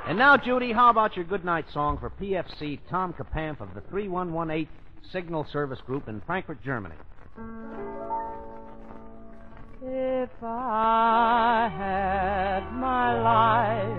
And now, Judy, how about your goodnight song for PFC Tom Kapamp of the 3118 Signal Service Group in Frankfurt, Germany? If I had my life